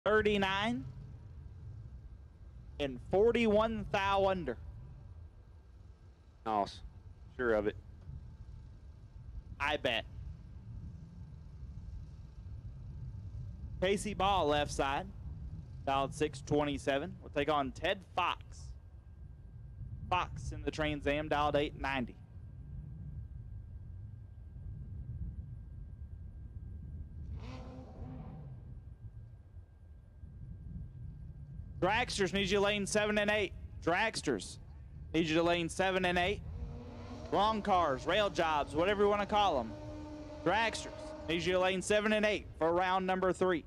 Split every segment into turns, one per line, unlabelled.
39 and 41 thou under.
Nice. Sure of it.
I bet. Casey Ball, left side. Dialed 627. We'll take on Ted Fox. Fox in the Trans Am, dialed 890. Dragsters need you to lane 7 and 8. Dragsters need you to lane 7 and 8. Long cars, rail jobs, whatever you want to call them. Dragsters need you to lane 7 and 8 for round number 3.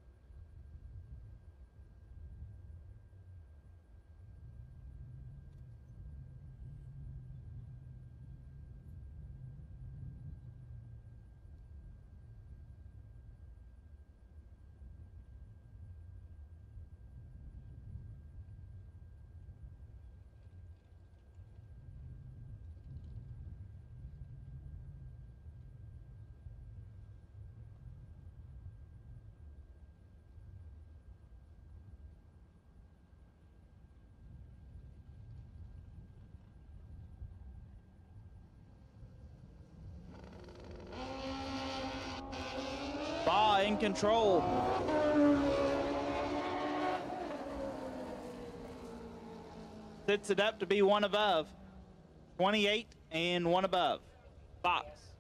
Ball in control. Sits it up to be one above. 28 and one above. Fox.